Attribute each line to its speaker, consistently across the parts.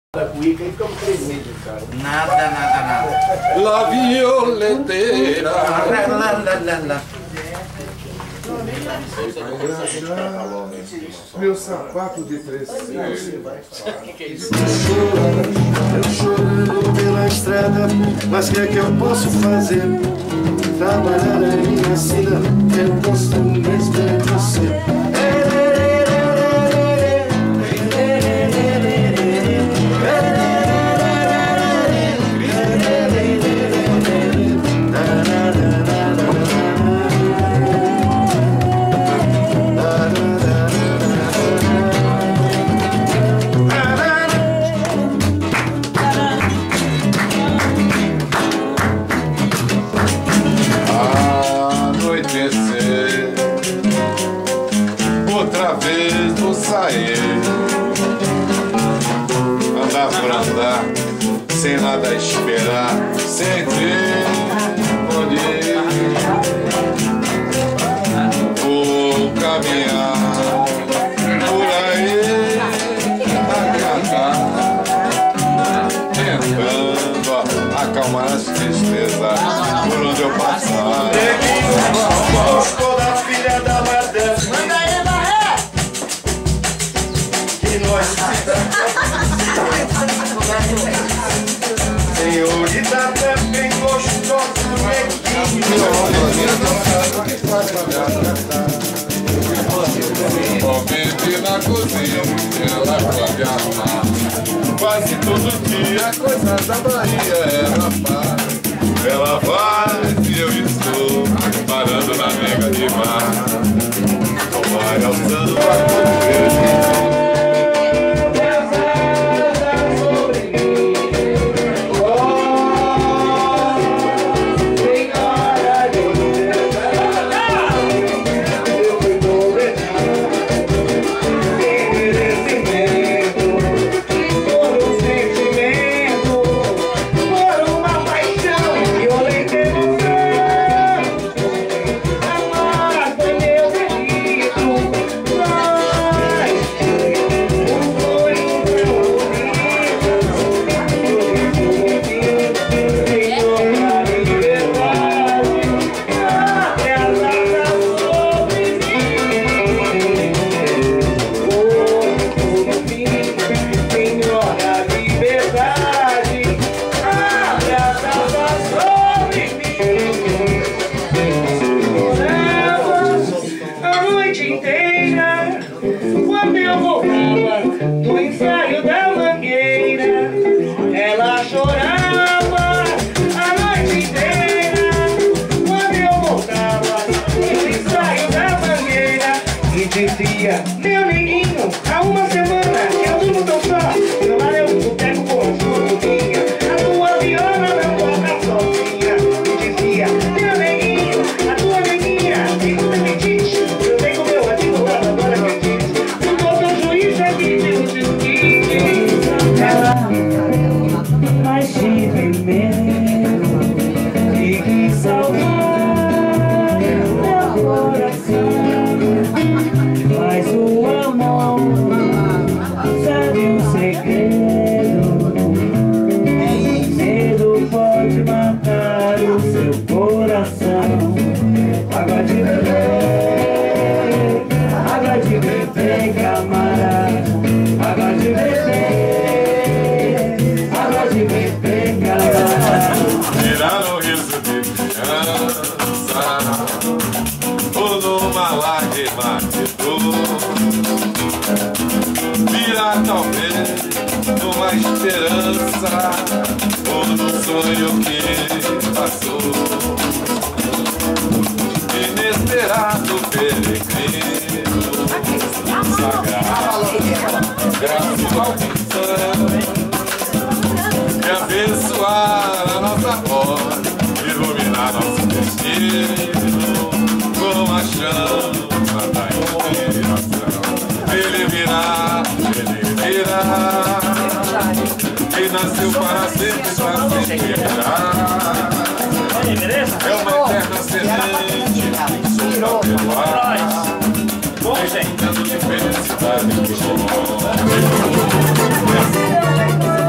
Speaker 1: Da cuíca e ficamos 3 meses, cara.
Speaker 2: Nada. La violeteira.
Speaker 3: Meu sapato de 300.
Speaker 4: Eu chorando pela estrada, mas que é que eu posso fazer? Trabalhar na minha sina, eu posso mesmo é você.
Speaker 2: Outra vez vou sair, andar por andar, sem nada esperar, sem ter onde ir. Vou caminhar por aí, agradar, tentando acalmar as tristezas por onde eu passar.
Speaker 4: Gostou da filha da madame?
Speaker 5: Manda aí, Barré!
Speaker 4: E nós senhorita também gostosa,
Speaker 2: Vou beber na cozinha, ela pode arrumar. Quase todo dia, coisa da Bahia, ela faz. Ela faz e eu estou parando na nega de mar. Vai ao samba,
Speaker 5: quando eu voltava do ensaio da Mangueira, ela chorava a noite inteira. Quando eu voltava do ensaio da Mangueira e dizia: meu neguinho, há uma semana que eu durmo tão só, eu lá eu boteco com a sua boquinha, a tua viola não toca sozinha. E dizia: meu neguinho, a tua neguinha tem muita apetite, eu tenho com meu advogado agora que mas tive medo e quis salvar meu coração. Mas o amor sabe um segredo: medo pode matar o seu coração. Água de beber, camarada, água de beber, água de beber, camarada.
Speaker 2: tirar o riso de criança, ou numa lágrima de dor, virar talvez numa esperança, ou num sonho que passou. Inesperado peregrino, sagrado, graças e abençoar a nossa voz, iluminar nosso destino com a chama da inspiração. Ele virá, quem nasceu para sempre, para sempre virá. É uma eterna semente, sopra pelo ar. Bom, gente, de felicidade.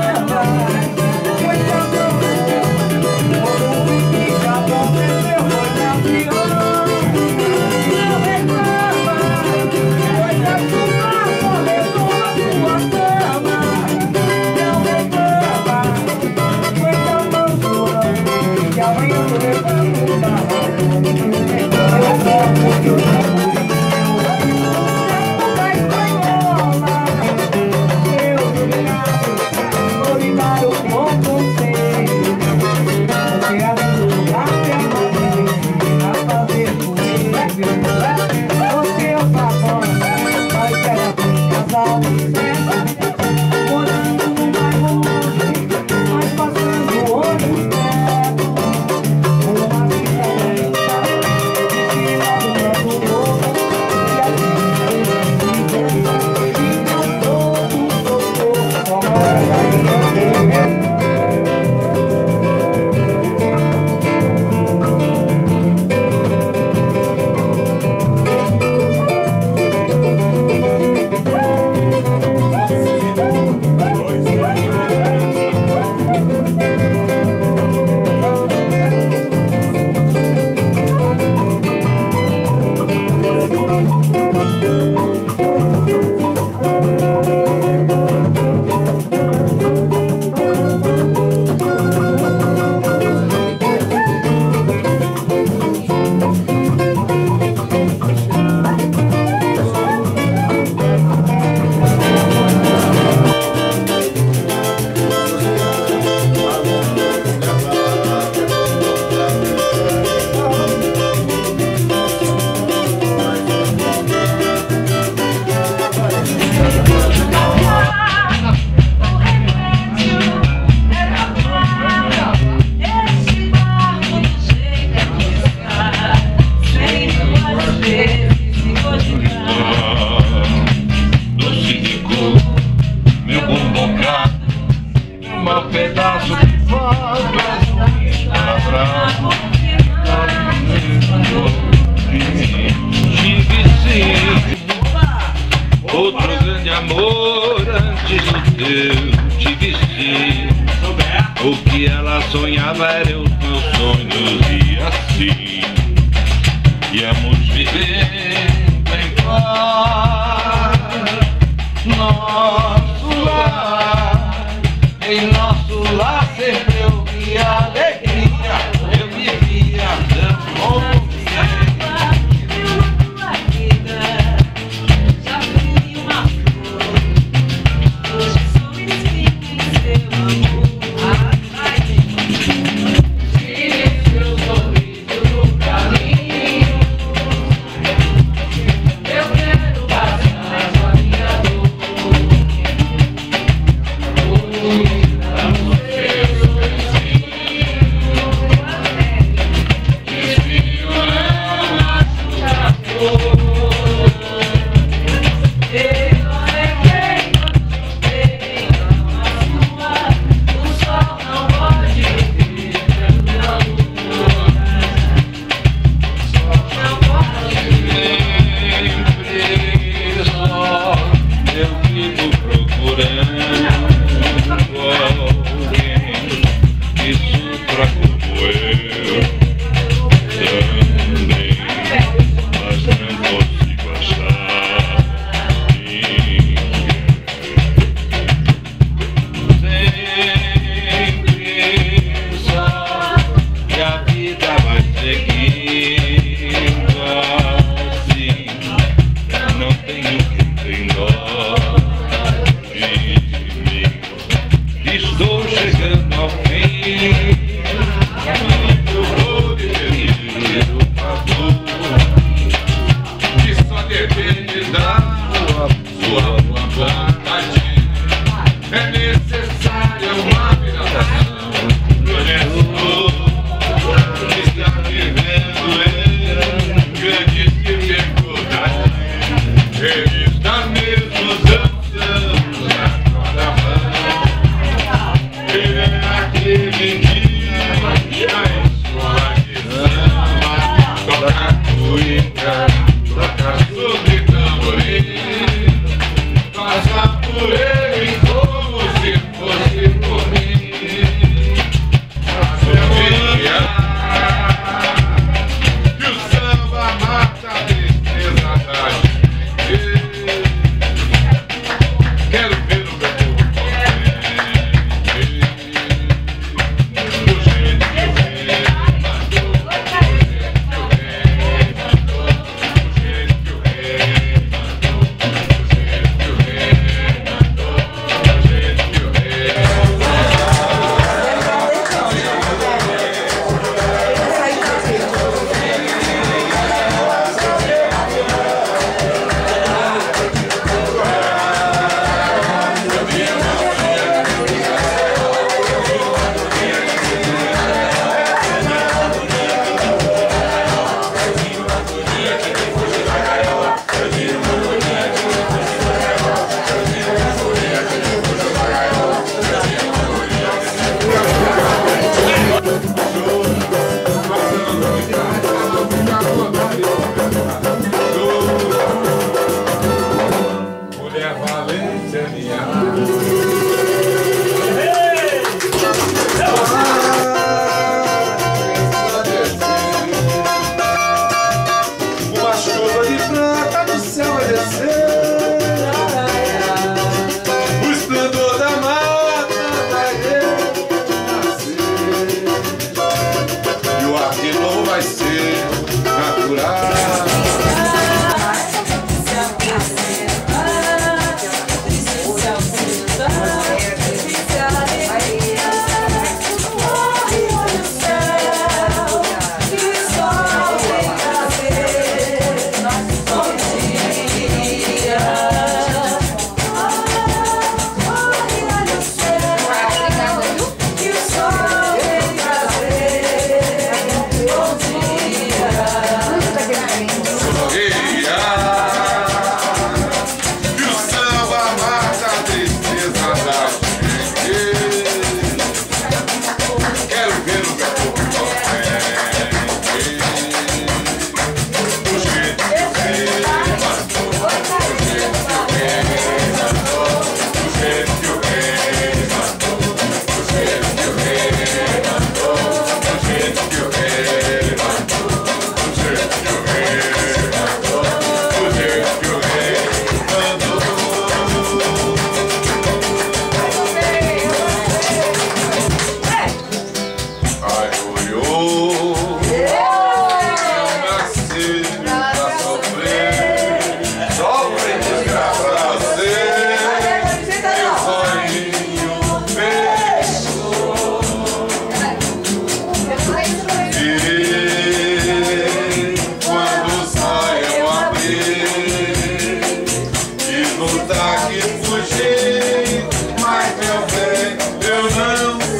Speaker 2: mau pedaço de pau, bravo. Tive sim outro grande amor antes do teu. Tive sim, o que ela sonhava eram os meus sonhos. E assim íamos viver em paz. Nosso lar, em nosso lar sempre eu via alegria. Eu vivia tão bom.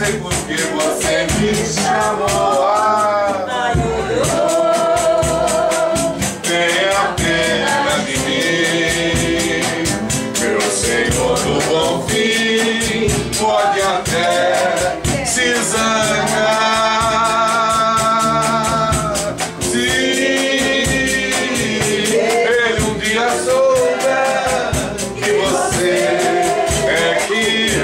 Speaker 2: sei porque você me chamou. Tenha pena de mim, meu Senhor do bom fim, pode até se zangar. Se ele um dia souber que você é que é.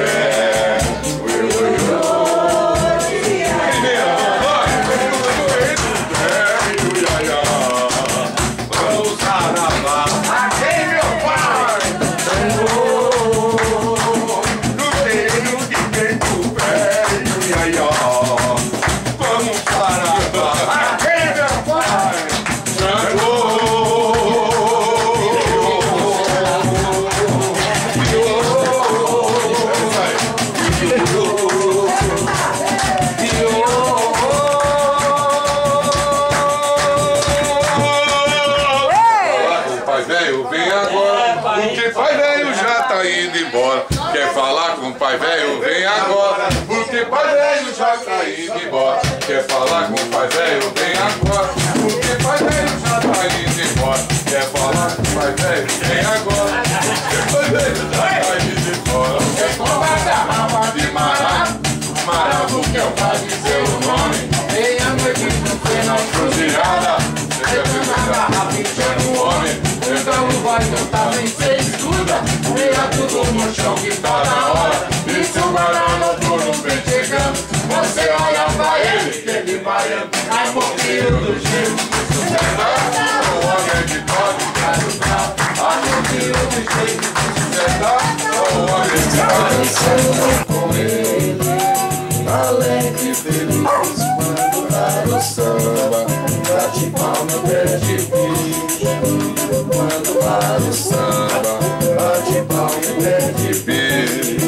Speaker 2: Quer falar com o pai velho, vem agora, porque pai velho já tá indo embora. Quer falar com o pai velho, vem agora, porque pai velho já tá indo embora. Quer falar com o pai velho, vem agora, porque pai velho já tá indo embora. Quer comprar garrafa de marabu, que é o pai de seu nome. Meia noite no final cruzilhada, deixa eu ver a garrafa enchendo o homem. Então não vai cantar nem ser escuta, vira tudo no chão que tá na hora. E se o guarda-noturno vem chegando, você olha pra ele, que ele vai ai morrer do jeito de sucessar. O homem de toque, cara, ai morrer do jeito de sucessar. O homem de toque com ele, alegre e feliz, quando vai no samba, bate palma, perde bicho. Quando vai no samba, bate palma, perde bicho.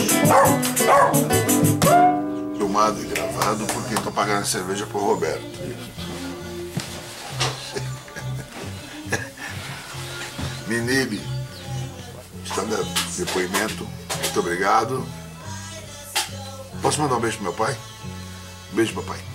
Speaker 3: Filmado e gravado porque estou pagando cerveja pro Roberto. Minib, está dando depoimento. Muito obrigado. Posso mandar um beijo pro meu pai? Um beijo, papai.